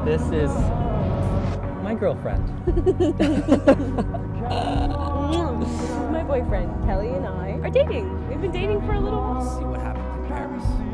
This is my girlfriend. My boyfriend, Kelly, and I are dating. We've been dating for a little while. See what happens in Paris.